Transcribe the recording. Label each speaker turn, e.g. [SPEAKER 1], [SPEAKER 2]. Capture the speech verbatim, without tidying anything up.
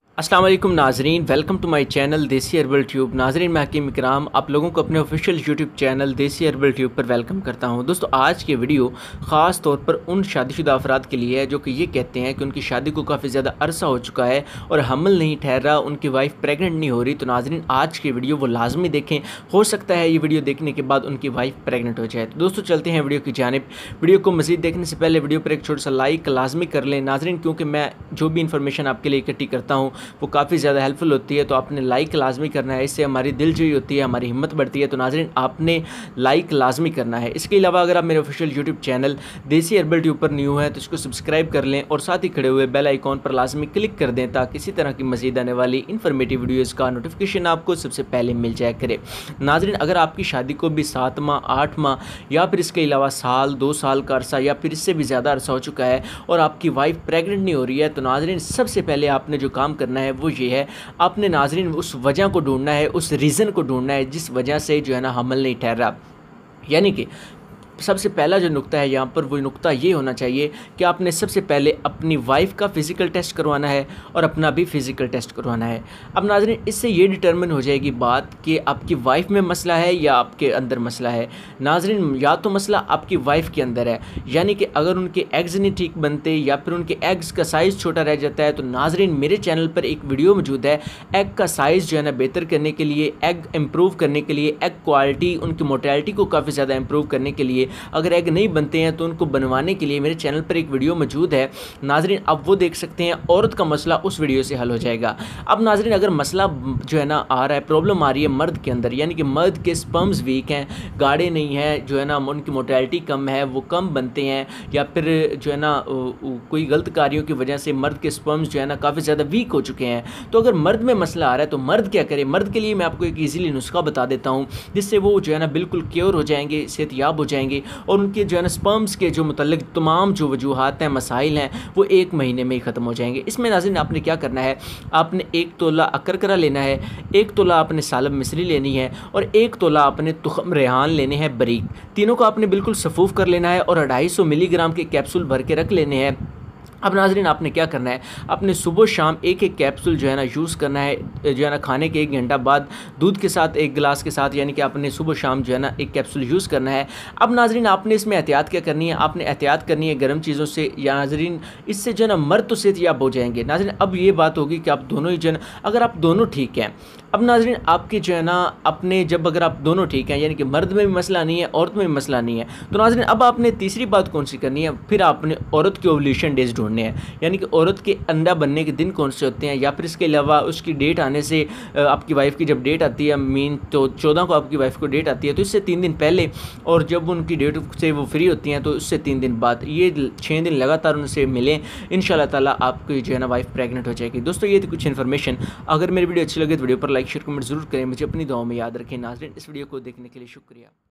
[SPEAKER 1] अस्सलाम वालेकुम नाजरीन, welcome to my channel Desi herbal tube. नाजरीन, मैं हकीम इकराम आप लोगों को अपने official YouTube channel Desi herbal tube पर वेलकम करता हूं। दोस्तों, आज की वीडियो ख़ास तौर पर उन शादीशुदा अफराद के लिए है जो कि ये कहते हैं कि उनकी शादी को काफ़ी ज़्यादा अरसा हो चुका है और हमल नहीं ठहर रहा, उनकी वाइफ प्रेगनेंट नहीं हो रही। तो नाजरीन, आज की वीडियो वो लाजमी देखें, हो सकता है ये वीडियो देखने के बाद उनकी वाइफ प्रेगनेंट हो जाए। तो दोस्तों, चलते हैं वीडियो की जानिब। वीडियो को मज़ीद देखने से पहले वीडियो पर एक छोटा सा लाइक लाजमी कर लें नाजरीन, क्योंकि मैं जो भी इन्फॉर्मेशन आपके लिए इकट्ठी करता हूँ वो काफ़ी ज़्यादा हेल्पफुल होती है। तो आपने लाइक लाजमी करना है, इससे हमारी दिलजोई होती है, हमारी हिम्मत बढ़ती है। तो नाज़रीन, आपने लाइक लाजमी करना है। इसके अलावा अगर आप मेरे official YouTube channel Desi herbal tube पर न्यू है तो इसको सब्सक्राइब कर लें और साथ ही खड़े हुए बेल आइकॉन पर लाजमी क्लिक कर दें ताकि इसी तरह की मज़ीद आने वाली इन्फॉर्मेटिव वीडियोज़ का नोटिफिकेशन आपको सबसे पहले मिल जाया करे। नाज़रीन, अगर आपकी शादी को भी सात माह आठ माह या फिर इसके अलावा साल दो साल का अरसा या फिर इससे भी ज़्यादा अरसा हो चुका है और आपकी वाइफ प्रेगनेंट नहीं हो रही है, तो नाज़रीन सबसे पहले आपने जो काम करना है वो ये है, आपने नाज़रीन उस वजह को ढूंढना है, उस रीज़न को ढूंढना है जिस वजह से जो है ना हमल नहीं ठहर रहा। यानी कि सबसे पहला जो नुक्ता है यहाँ पर, वो नुक्ता ये होना चाहिए कि आपने सबसे पहले अपनी वाइफ का फ़िज़िकल टेस्ट करवाना है और अपना भी फ़िज़िकल टेस्ट करवाना है। अब नाज़रीन, इससे ये डिटर्मिन हो जाएगी बात कि आपकी वाइफ में मसला है या आपके अंदर मसला है। नाज़रीन, या तो मसला आपकी वाइफ के अंदर है, यानी कि अगर उनके एग्स नहीं ठीक बनते या फिर उनके एग्स का साइज़ छोटा रह जाता है, तो नाज़रीन मेरे चैनल पर एक वीडियो मौजूद है एग का साइज़ जो है ना बेहतर करने के लिए, एग इम्प्रूव करने के लिए, एग क्वालिटी उनकी मोटेलिटी को काफ़ी ज़्यादा इम्प्रूव करने के लिए, अगर एग नहीं बनते हैं तो उनको बनवाने के लिए मेरे चैनल पर एक वीडियो मौजूद है। नाजरीन, अब वो देख सकते हैं, औरत का मसला उस वीडियो से हल हो जाएगा। अब नाजरीन, अगर मसला जो है ना आ रहा है, प्रॉब्लम आ रही है मर्द के अंदर, यानी कि मर्द के स्पर्म्स वीक हैं, गाढ़े नहीं हैं, जो है ना उनकी मोटेलिटी कम है, वो कम बनते हैं, या फिर जो है ना कोई गलत कार्यों की वजह से मर्द के स्पर्म्स जो है ना काफ़ी ज़्यादा वीक हो चुके हैं, तो अगर मर्द में मसला आ रहा है तो मर्द क्या करे। मर्द के लिए मैं आपको एक ईजीली नुस्खा बता देता हूँ जिससे वो जो है ना बिल्कुल क्योर हो जाएंगे, सेहतयाब हो जाएंगे और उनके जो है ना स्पर्म्स के जो मुतल्लिक तमाम जो वजूहात हैं, मसाइल हैं, वो एक महीने में ही ख़त्म हो जाएंगे। इसमें नाज़रीन आपने क्या करना है, आपने एक तोला अकरकरा लेना है, एक तोला आपने सालब मिस्री लेनी है और एक तोला आपने तुखम रेहान लेने हैं बारीक। तीनों को आपने बिल्कुल सफूफ कर लेना है और अढ़ाई सौ मिलीग्राम के कैप्सूल भर के रख लेने हैं। अब नाज़रीन आपने क्या करना है, आपने सुबह शाम एक एक कैप्सूल जो है ना यूज़ करना है, जो है ना खाने के एक घंटा बाद दूध के साथ, एक गिलास के साथ, यानी कि आपने सुबह शाम जो है ना एक कैप्सूल यूज़ करना है। अब नाज़रीन आपने इसमें एहतियात क्या करनी है, आपने एहतियात करनी है गर्म चीज़ों से। या नाज़रीन इससे जो है ना मर्द तो सेहतयाब हो जाएंगे। नाज़रीन अब ये बात होगी कि आप दोनों ही जो है ना, अगर आप दोनों ठीक हैं, अब नाज़रीन आपके जो है ना अपने जब अगर आप दोनों ठीक हैं, यानी कि मर्द में भी मसला नहीं है, औरत में भी मसला नहीं है, तो नाज़रीन अब आपने तीसरी बात कौन सी करनी है, फिर आपने औरत के ओवुलेशन डेज ढूंढने हैं, यानी कि औरत के अंडा बनने के दिन कौन से होते हैं, या फिर इसके अलावा उसकी डेट आने से, आपकी वाइफ की जब डेट आती है, मीन तो चौदह को आपकी वाइफ को डेट आती है, तो इससे तीन दिन पहले, और जब उनकी डेट से वो फ्री होती हैं तो उससे तीन दिन बाद, ये छः दिन लगातार उनसे मिलें, इंशाल्लाह ताला आपकी जो है ना वाइफ प्रेगनेंट हो जाएगी। दोस्तों, ये थी कुछ इन्फॉर्मेशन। अगर मेरी वीडियो अच्छी लगे तो वीडियो पर लाइक शेयर कमेंट जरूर करें, मुझे अपनी दुआओं में याद रखें। नाज़रीन, इस वीडियो को देखने के लिए शुक्रिया।